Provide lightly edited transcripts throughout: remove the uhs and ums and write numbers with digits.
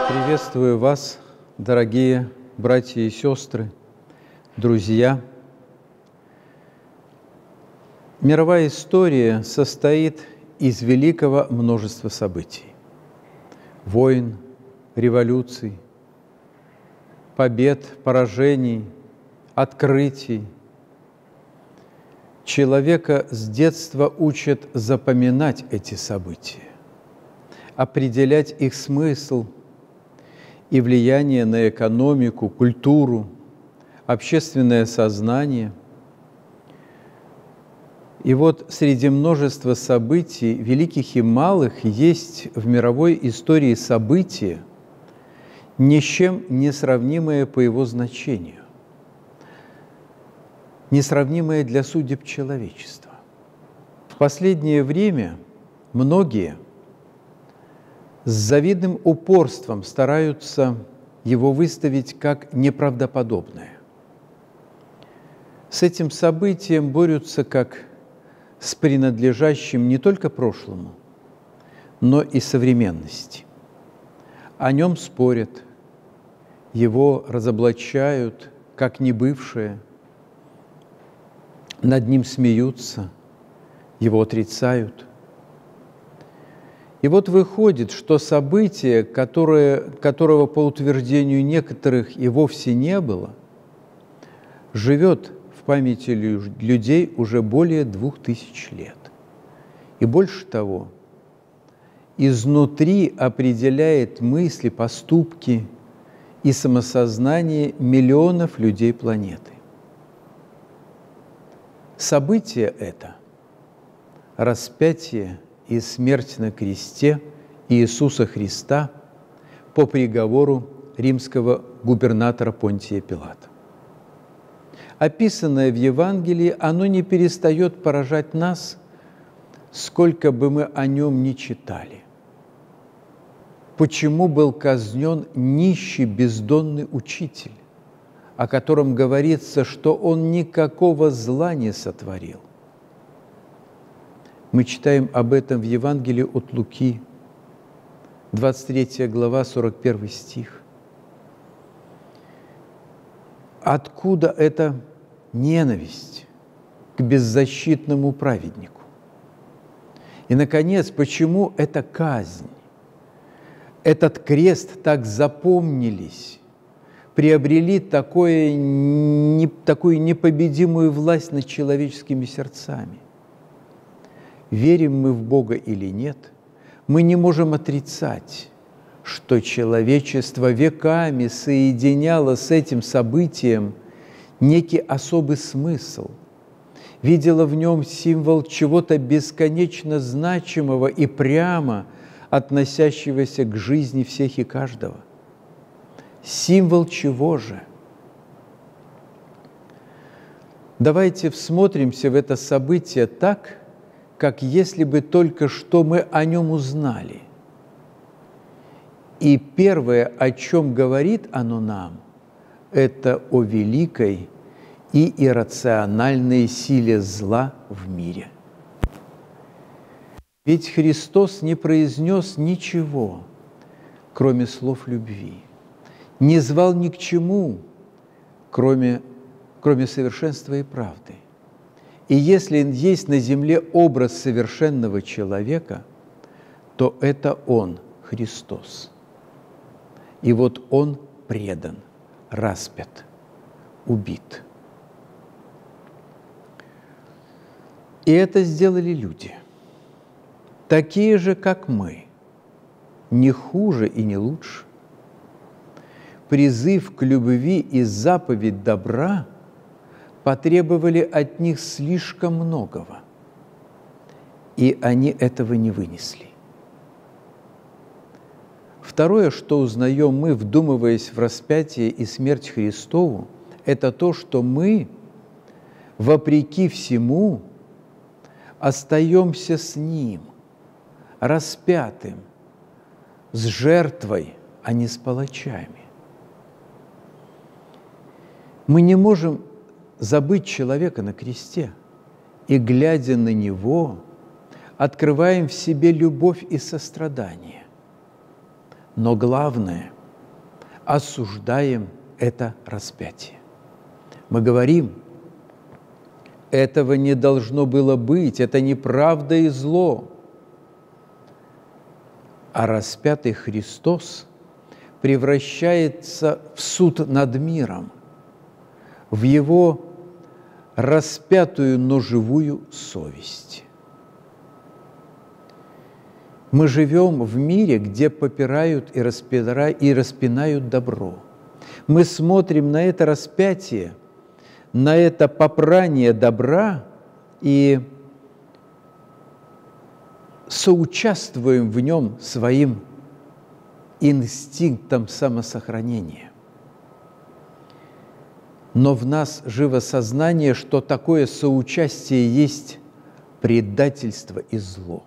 Приветствую вас, дорогие братья и сестры, друзья. Мировая история состоит из великого множества событий: войн, революций, побед, поражений, открытий. Человека с детства учат запоминать эти события, определять их смысл и влияние на экономику, культуру, общественное сознание. И вот среди множества событий, великих и малых, есть в мировой истории события, ни с чем не сравнимые по его значению, несравнимые для судеб человечества. В последнее время многие с завидным упорством стараются его выставить как неправдоподобное. С этим событием борются как с принадлежащим не только прошлому, но и современности. О нем спорят, его разоблачают как небывшее, над ним смеются, его отрицают. И вот выходит, что событие, которого по утверждению некоторых и вовсе не было, живет в памяти людей уже более 2000 лет. И больше того, изнутри определяет мысли, поступки и самосознание миллионов людей планеты. Событие это – распятие и смерть на кресте Иисуса Христа по приговору римского губернатора Понтия Пилата. Описанное в Евангелии, оно не перестает поражать нас, сколько бы мы о нем ни читали. Почему был казнен нищий бездонный учитель, о котором говорится, что он никакого зла не сотворил? Мы читаем об этом в Евангелии от Луки, 23 глава, 41 стих. Откуда эта ненависть к беззащитному праведнику? И, наконец, почему эта казнь, этот крест так запомнились, приобрели такую непобедимую власть над человеческими сердцами? Верим мы в Бога или нет, мы не можем отрицать, что человечество веками соединяло с этим событием некий особый смысл, видело в нем символ чего-то бесконечно значимого и прямо относящегося к жизни всех и каждого. Символ чего же? Давайте всмотримся в это событие так, как если бы только что мы о нем узнали. И первое, о чем говорит оно нам, это о великой и иррациональной силе зла в мире. Ведь Христос не произнес ничего, кроме слов любви, не звал ни к чему, кроме совершенства и правды. И если есть на земле образ совершенного человека, то это Он, Христос. И вот Он предан, распят, убит. И это сделали люди, такие же, как мы, не хуже и не лучше. Призыв к любви и заповедь добра потребовали от них слишком многого, и они этого не вынесли. Второе, что узнаем мы, вдумываясь в распятие и смерть Христову, это то, что мы, вопреки всему, остаемся с Ним, распятым, с жертвой, а не с палачами. Мы не можем забыть человека на кресте, и, глядя на него, открываем в себе любовь и сострадание. Но главное – осуждаем это распятие. Мы говорим, этого не должно было быть, это неправда и зло. А распятый Христос превращается в суд над миром, в Его распятую, но живую совесть. Мы живем в мире, где попирают и распинают добро. Мы смотрим на это распятие, на это попрание добра и соучаствуем в нем своим инстинктом самосохранения. Но в нас живо сознание, что такое соучастие есть предательство и зло.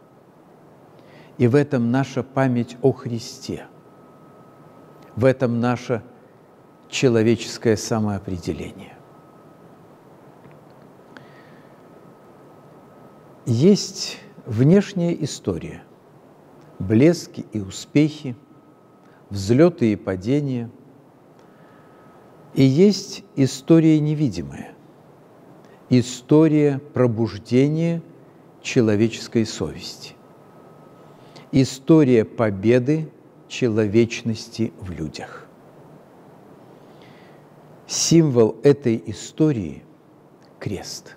И в этом наша память о Христе, в этом наше человеческое самоопределение. Есть внешняя история, блески и успехи, взлеты и падения. И есть история невидимая, история пробуждения человеческой совести, история победы человечности в людях. Символ этой истории – крест.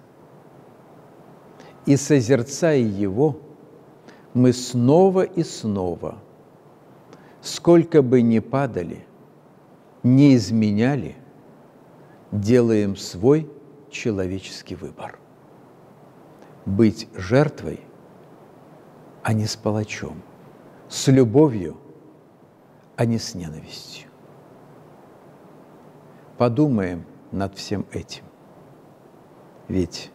И, созерцая его, мы снова и снова, сколько бы ни падали, ни изменяли, делаем свой человеческий выбор. Быть жертвой, а не с палачом, с любовью, а не с ненавистью. Подумаем над всем этим. Ведь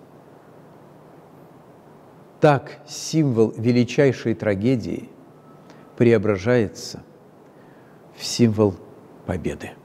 так символ величайшей трагедии преображается в символ победы.